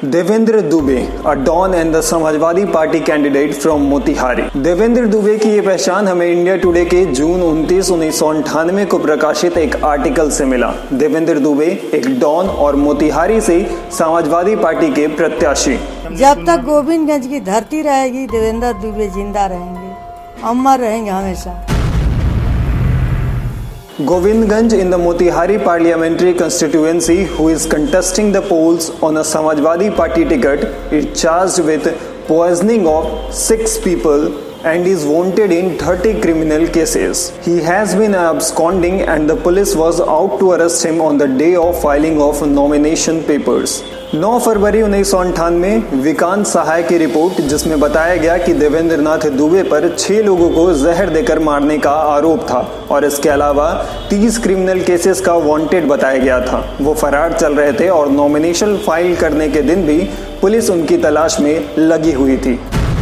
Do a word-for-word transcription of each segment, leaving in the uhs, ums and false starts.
Devendra Dubey, a don and the Samajwadi party candidate from Motihari. Devendra Dubey की ये पहचान हमें इंडिया टुडे के जून उनतीस उन्नीस सौ अंठानवे को प्रकाशित एक आर्टिकल से मिला। देवेंद्र दुबे एक डॉन और मोतिहारी से समाजवादी पार्टी के प्रत्याशी। जब तक गोविंदगंज की धरती रहेगी, देवेंद्र दुबे जिंदा रहेंगे, अमर रहेंगे हमेशा। Govindganj in the Motihari parliamentary constituency, who is contesting the polls on a Samajwadi Party ticket, is charged with poisoning of six people and is wanted in thirty criminal cases. He has been absconding and the police was out to arrest him on the day of filing of nomination papers. नौ फरवरी उन्नीस सौ अंठानवे विकांत सहाय की report, जिसमें बताया गया कि देवेंद्र नाथ दुबे पर छह लोगों को जहर देकर मारने का आरोप था और इसके अलावा तीस क्रिमिनल केसेस का वांटेड बताया गया था। वो फरार चल रहे थे और नॉमिनेशन फाइल करने के दिन भी पुलिस उनकी तलाश में लगी हुई थी।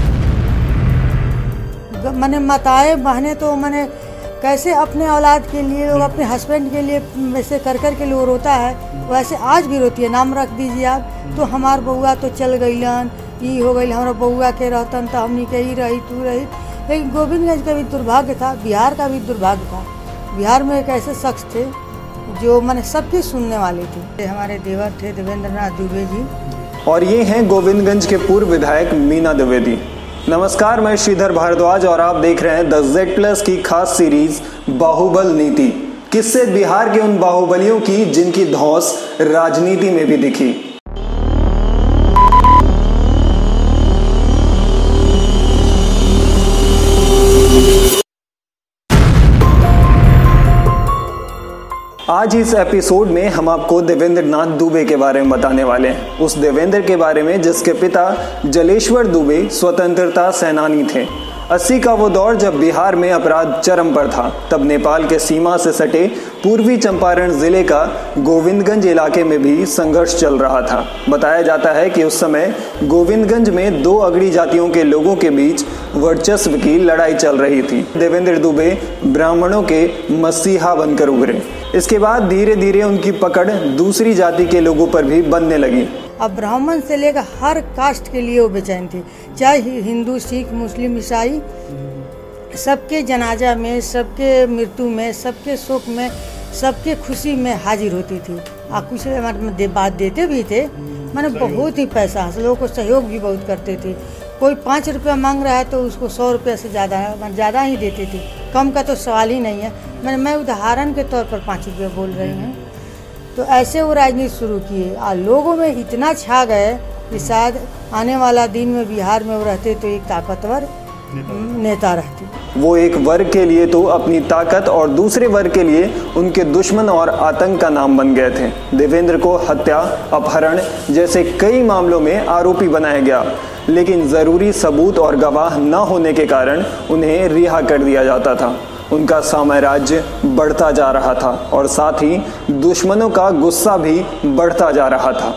मैंने माताएं बहनें तो मैंने कैसे अपने औलाद के लिए और अपने हस्बैंड के लिए वैसे कर कर के लोग रोता है, वैसे आज भी रोती है। नाम रख दीजिए आप, तो हमार बउआ तो चल गईलन, ये हो गई, हमारा बउआ के रहतन तो हमनी के ही रही तू रही। लेकिन गोविंदगंज का भी दुर्भाग्य था, बिहार का भी दुर्भाग्य था। बिहार में एक ऐसे शख्स थे जो मैंने सबकी सुनने वाले थे। हमारे देवर थे देवेंद्र नाथ दुबे जी, और ये हैं गोविंदगंज के पूर्व विधायक मीना द्विवेदी। नमस्कार, मैं श्रीधर भारद्वाज और आप देख रहे हैं द जेड प्लस की खास सीरीज बाहुबल नीति। किससे बिहार के उन बाहुबलियों की जिनकी धौंस राजनीति में भी दिखी। आज इस एपिसोड में हम आपको देवेंद्र नाथ दुबे के बारे में बताने वाले हैं। उस देवेंद्र के बारे में जिसके पिता जलेश्वर दुबे स्वतंत्रता सेनानी थे। अस्सी का वो दौर जब बिहार में अपराध चरम पर था, तब नेपाल के सीमा से सटे पूर्वी चंपारण जिले का गोविंदगंज इलाके में भी संघर्ष चल रहा था। बताया जाता है कि उस समय गोविंदगंज में दो अगड़ी जातियों के लोगों के बीच वर्चस्व की लड़ाई चल रही थी। देवेंद्र दुबे ब्राह्मणों के मसीहा बनकर उभरे। इसके बाद धीरे धीरे उनकी पकड़ दूसरी जाति के लोगों पर भी बनने लगी। अब ब्राह्मण से लेकर हर कास्ट के लिए वो बेचैन थी, चाहे हिंदू, सिख, मुस्लिम, ईसाई, सबके जनाजा में, सबके मृत्यु में, सबके शोक में, सबके खुशी में हाजिर होती थी। और कुछ हमारे बात देते भी थे, मैंने बहुत ही पैसा, लोगों को सहयोग भी बहुत करते थे। कोई पाँच रुपया मांग रहा है तो उसको सौ रुपया से ज़्यादा है ज़्यादा ही देते थे, कम का तो सवाल ही नहीं है। मैंने मैं उदाहरण के तौर पर पाँच रुपया बोल रही हूँ। तो ऐसे वो राजनीति शुरू किए और लोगों में इतना छा गए कि शायद आने वाला दिन में बिहार में वो रहते तो एक ताकतवर नेता रहते। वो एक वर्ग के लिए तो अपनी ताकत और दूसरे वर्ग के लिए उनके दुश्मन और आतंक का नाम बन गए थे। देवेंद्र को हत्या, अपहरण जैसे कई मामलों में आरोपी बनाया गया, लेकिन जरूरी सबूत और गवाह न होने के कारण उन्हें रिहा कर दिया जाता था। उनका साम्राज्य बढ़ता जा रहा था और साथ ही दुश्मनों का गुस्सा भी बढ़ता जा रहा था।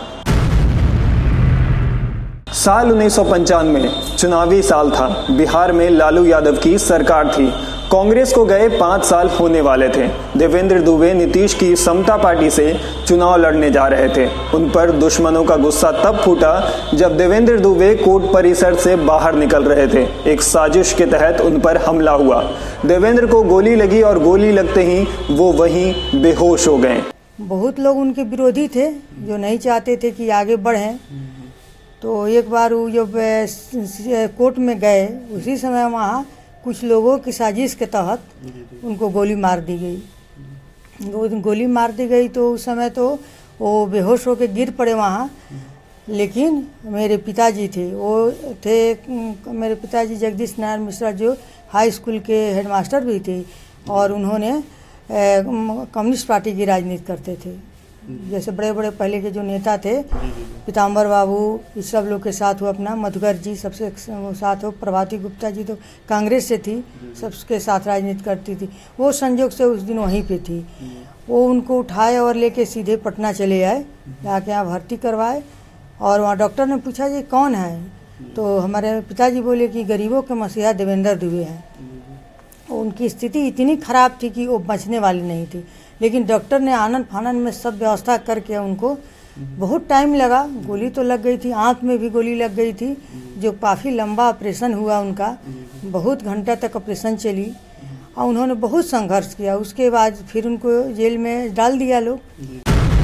साल उन्नीस सौ पंचानवे चुनावी साल था। बिहार में लालू यादव की सरकार थी। कांग्रेस को गए पाँच साल होने वाले थे। देवेंद्र दुबे नीतीश की समता पार्टी से चुनाव लड़ने जा रहे थे। उन पर दुश्मनों का गुस्सा तब फूटा जब देवेंद्र दुबे कोर्ट परिसर से बाहर निकल रहे थे। एक साजिश के तहत उन पर हमला हुआ। देवेंद्र को गोली लगी और गोली लगते ही वो वहीं बेहोश हो गए। बहुत लोग उनके विरोधी थे जो नहीं चाहते थे कि आगे बढ़ें। तो एक बार वो जब कोर्ट में गए, उसी समय वहाँ कुछ लोगों की साजिश के तहत उनको गोली मार दी गई। गोली मार दी गई तो उस समय तो वो बेहोश होकर गिर पड़े वहाँ। लेकिन मेरे पिताजी थे, वो थे मेरे पिताजी जगदीश नारायण मिश्रा, जो हाई स्कूल के हेडमास्टर भी थे और उन्होंने कम्युनिस्ट पार्टी की राजनीति करते थे। जैसे बड़े बड़े पहले के जो नेता थे, पीताम्बर बाबू, इस सब लोग के साथ हो, अपना मधुकर जी सबसे साथ हो, प्रभाती गुप्ता जी तो कांग्रेस से थी, सबके साथ राजनीति करती थी। वो संजोग से उस दिन वहीं पे थी। वो उनको उठाए और लेके सीधे पटना चले आए, जाके यहाँ भर्ती करवाए। और वहाँ डॉक्टर ने पूछा जी कौन है, तो हमारे पिताजी बोले कि गरीबों के मसीहा देवेंद्र दुबे हैं। उनकी स्थिति इतनी खराब थी कि वो बचने वाली नहीं थी, लेकिन डॉक्टर ने आनन फानन में सब व्यवस्था करके उनको बहुत टाइम लगा, गोली तो लग गई थी, आँख में भी गोली लग गई थी, जो काफ़ी लंबा ऑपरेशन हुआ उनका, बहुत घंटा तक ऑपरेशन चली और उन्होंने बहुत संघर्ष किया। उसके बाद फिर उनको जेल में डाल दिया लोग।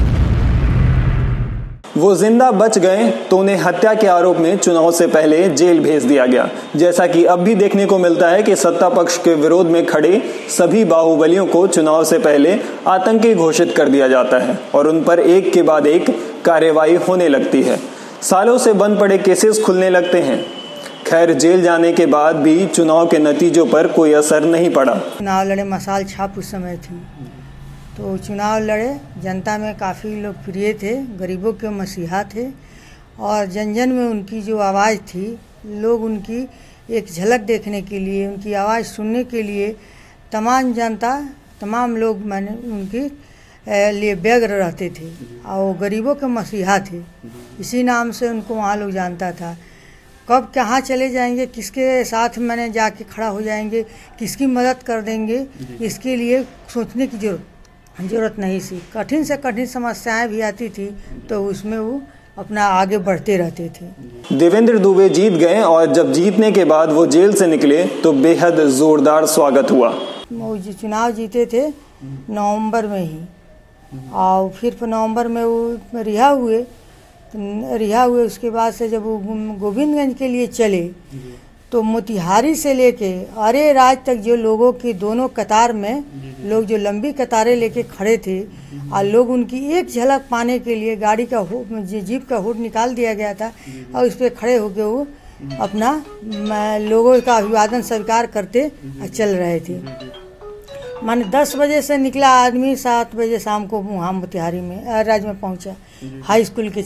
वो जिंदा बच गए तो उन्हें हत्या के आरोप में चुनाव से पहले जेल भेज दिया गया। जैसा कि अब भी देखने को मिलता है कि सत्ता पक्ष के विरोध में खड़े सभी बाहुबलियों को चुनाव से पहले आतंकी घोषित कर दिया जाता है और उन पर एक के बाद एक कार्रवाई होने लगती है। सालों से बंद पड़े केसेस खुलने लगते हैं। खैर, जेल जाने के बाद भी चुनाव के नतीजों पर कोई असर नहीं पड़ा। चुनाव लड़े, मशाल छाप उस समय थी, तो चुनाव लड़े, जनता में काफ़ी लोकप्रिय थे, गरीबों के मसीहा थे और जन जन में उनकी जो आवाज़ थी, लोग उनकी एक झलक देखने के लिए, उनकी आवाज़ सुनने के लिए तमाम जनता, तमाम लोग मैंने उनकी लिए व्यग्र रहते थे और वो गरीबों के मसीहा थे। इसी नाम से उनको वहाँ लोग जानता था। कब कहाँ चले जाएंगे, किसके साथ मैंने जाके खड़ा हो जाएंगे, किसकी मदद कर देंगे, इसके लिए सोचने की जरूरत जरूरत नहीं थी। कठिन से कठिन समस्याएं भी आती थी तो उसमें वो अपना आगे बढ़ते रहते थे। देवेंद्र दुबे जीत गए और जब जीतने के बाद वो जेल से निकले तो बेहद जोरदार स्वागत हुआ। वो चुनाव जीते थे नवंबर में ही और फिर नवंबर में वो रिहा हुए रिहा हुए उसके बाद से जब वो गोविंदगंज के लिए चले तो मोतिहारी से लेके अरे राज तक जो लोगों की दोनों कतार में लोग जो लंबी कतारें लेके खड़े थे और लोग उनकी एक झलक पाने के लिए गाड़ी का जीप का हुड निकाल दिया गया था और उस पर खड़े होके वो अपना लोगों का अभिवादन स्वीकार करते चल रहे थे। माने दस बजे से निकला आदमी सात बजे शाम को वहाँ मोतिहारी में राज्य में पहुँचा, हाई स्कूल के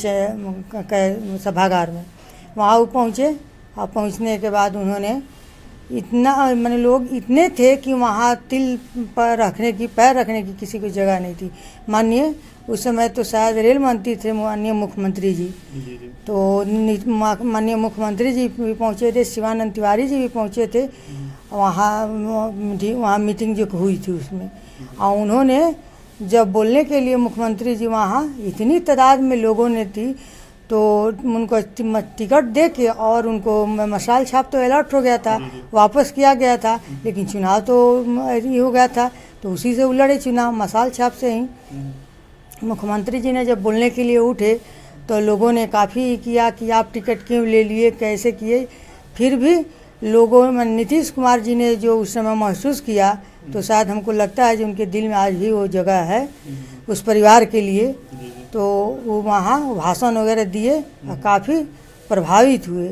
सभागार में वहाँ वो पहुँचे और पहुँचने के बाद उन्होंने इतना मैंने लोग इतने थे कि वहाँ तिल पर रखने की पैर रखने की किसी को जगह नहीं थी। माननीय उस समय तो शायद रेल मंत्री थे माननीय मुख्यमंत्री जी, तो माननीय मुख्यमंत्री जी भी पहुँचे थे, शिवानंद तिवारी जी भी पहुँचे थे वहाँ वहाँ मीटिंग जो हुई थी उसमें। और उन्होंने जब बोलने के लिए मुख्यमंत्री जी वहाँ इतनी तादाद में लोगों ने थी तो उनको टिकट दे के और उनको मशाल छाप तो अलर्ट हो गया था, वापस किया गया था, लेकिन चुनाव तो ये हो गया था तो उसी से उलड़े चुनाव मशाल छाप से ही। मुख्यमंत्री जी ने जब बोलने के लिए उठे तो लोगों ने काफ़ी किया कि आप टिकट क्यों ले लिए, कैसे किए। फिर भी लोगों में नीतीश कुमार जी ने जो उस समय महसूस किया तो शायद हमको लगता है कि उनके दिल में आज भी वो जगह है उस परिवार के लिए, तो वो वहाँ भाषण वगैरह दिए और काफ़ी प्रभावित हुए।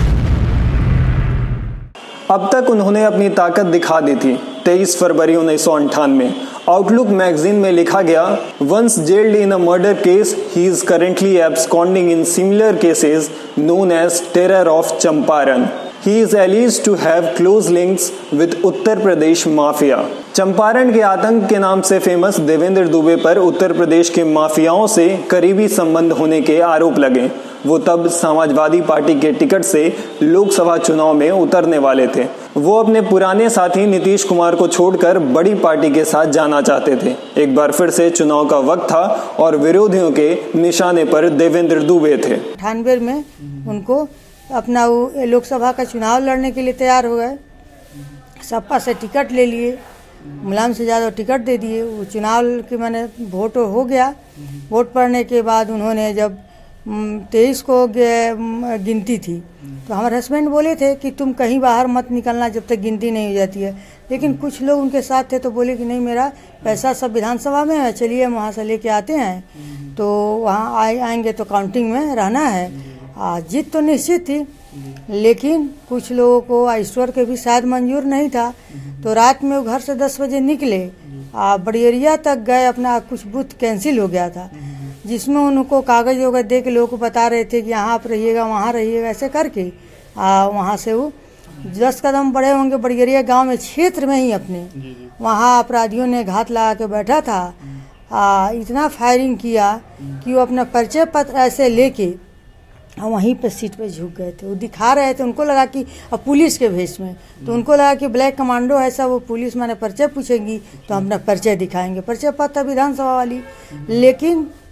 अब तक उन्होंने अपनी ताकत दिखा दी थी। तेईस फरवरी उन्नीस सौ अंठानवे आउटलुक मैगजीन में लिखा गया, once jailed in a murder case ही is currently absconding in similar cases known as terror of Champaran. He is alleged to have close links with Uttar Pradesh mafia. Champaran के आतंक के नाम से फेमस देवेंद्र दुबे पर उत्तर प्रदेश के माफियाओं से करीबी संबंध होने के आरोप लगे। वो तब समाजवादी पार्टी के टिकट से लोकसभा चुनाव में उतरने वाले थे। वो अपने पुराने साथी नीतीश कुमार को छोड़कर बड़ी पार्टी के साथ जाना चाहते थे। एक बार फिर से चुनाव का वक्त था और विरोधियों के निशाने पर देवेंद्र दुबे थे। अठानवे में उनको अपना वो लोकसभा का चुनाव लड़ने के लिए तैयार हो गए, सपा से टिकट ले लिए, मुलायम से ज़्यादा टिकट दे दिए। वो चुनाव के मैंने वोट हो गया। वोट पड़ने के बाद उन्होंने जब तेईस को गिनती थी तो हमारे हस्बैंड बोले थे कि तुम कहीं बाहर मत निकलना जब तक गिनती नहीं हो जाती है, लेकिन कुछ लोग उनके साथ थे तो बोले कि नहीं, मेरा पैसा सब विधानसभा में है, चलिए हम वहाँ से लेके आते हैं, तो वहाँ आए आएंगे तो काउंटिंग में रहना है। जीत तो निश्चित थी, लेकिन कुछ लोगों को ईश्वर के भी शायद मंजूर नहीं था, तो रात में वो घर से दस बजे निकले, बड़ियरिया तक गए, अपना कुछ बूथ कैंसिल हो गया था जिसमें उनको कागज वगैरह दे के लोगों को बता रहे थे कि यहाँ आप रहिएगा, वहाँ रहिएगा, ऐसे करके आ, वहाँ से वो दस कदम बड़े होंगे बड़ियरिया गांव में क्षेत्र में ही अपने वहाँ अपराधियों ने घात लगा के बैठा था। आ, इतना फायरिंग किया कि वो अपना परिचय पत्र ऐसे लेके और वहीं पे सीट पे झुक गए थे। वो दिखा रहे थे, उनको लगा कि अब पुलिस के भेष में, तो उनको लगा कि ब्लैक कमांडो है सब, वो पुलिस माने परिचय पूछेंगी तो हम अपना परिचय दिखाएंगे, परिचय पत्र विधानसभा वाली। लेकिन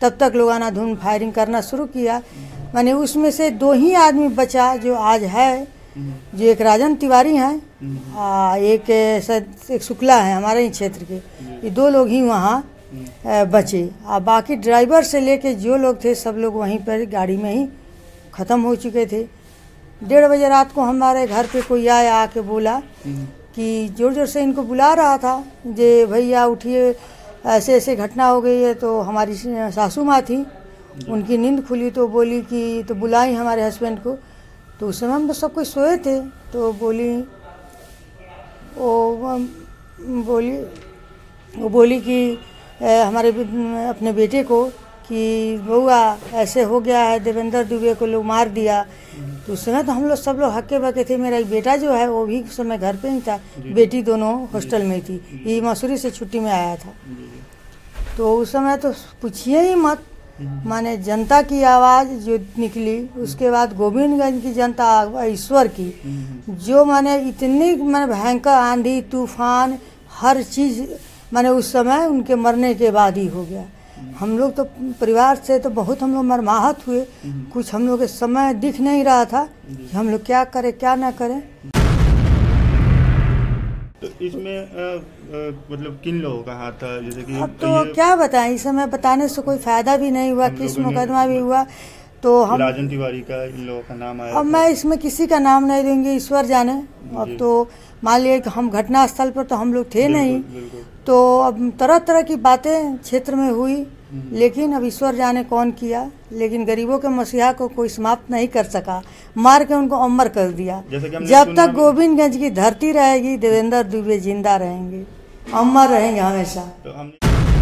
तब तक लोगों ने धुन फायरिंग करना शुरू किया। माने उसमें से दो ही आदमी बचा जो आज है, जो एक राजन तिवारी हैं, एक एक शुक्ला है हमारे ही क्षेत्र के, ये दो लोग ही वहाँ बचे। और बाकी ड्राइवर से लेके जो लोग थे सब लोग वहीं पर गाड़ी में ही ख़त्म हो चुके थे। डेढ़ बजे रात को हमारे घर पे कोई आया, आके बोला कि जोर जोर से इनको बुला रहा था, जे भैया उठिए, ऐसे ऐसे घटना हो गई है। तो हमारी सासू माँ थी, उनकी नींद खुली तो बोली कि, तो बुलाई हमारे हस्बैंड को। तो उस समय हम तो सब कोई सोए थे, तो बोली वो बोली वो बोली कि हमारे अपने बेटे को कि बउआ ऐसे हो गया है, देवेंद्र दुबे को लोग मार दिया। तो उस समय तो हम लोग सब लोग हक्के बके थे। मेरा एक बेटा जो है वो भी उस समय घर पे ही था, बेटी दोनों हॉस्टल में थी, ये मसूरी से छुट्टी में आया था। तो उस समय तो पूछिए ही मत, माने जनता की आवाज़ जो निकली, उसके बाद गोविंदगंज की जनता, ईश्वर की, जो माने इतनी माने भयंकर आंधी तूफान हर चीज़ माने उस समय उनके मरने के बाद ही हो गया। हम लोग तो परिवार से तो बहुत हम लोग मरमाहत हुए, कुछ हम लोग के समय दिख नहीं रहा था कि हम लोग क्या करें क्या ना करें। तो इसमें आ, आ, मतलब किन लोगों का हाथ था, जैसे कि अब तो क्या बताएं, इस समय बताने से कोई फायदा भी नहीं हुआ, किस मुकदमा भी हुआ। तो हम राजन तिवारी का इन लोगों का नाम आया। अब मैं इसमें किसी का नाम नहीं दूंगी, ईश्वर जाने। अब तो मान लिया कि हम घटना स्थल पर तो हम लोग थे बिल्कुल, नहीं, बिल्कुल। तो अब तरह तरह की बातें क्षेत्र में हुई, लेकिन अब ईश्वर जाने कौन किया। लेकिन गरीबों के मसीहा को कोई समाप्त नहीं कर सका, मार के उनको अमर कर दिया। जब तक गोविंदगंज की धरती रहेगी, देवेंद्र दुबे जिंदा रहेंगे, अमर रहेंगे हमेशा। तो हम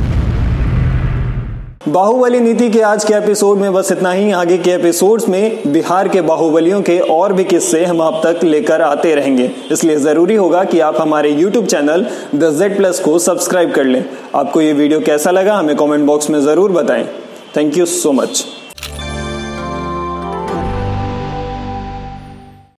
बाहुबली नीति के आज के एपिसोड में बस इतना ही। आगे के एपिसोड्स में बिहार के बाहुबलियों के और भी किस्से हम आप तक लेकर आते रहेंगे, इसलिए जरूरी होगा कि आप हमारे YouTube channel the Z plus को सब्सक्राइब कर लें। आपको ये वीडियो कैसा लगा हमें कमेंट बॉक्स में जरूर बताएं। Thank you so much.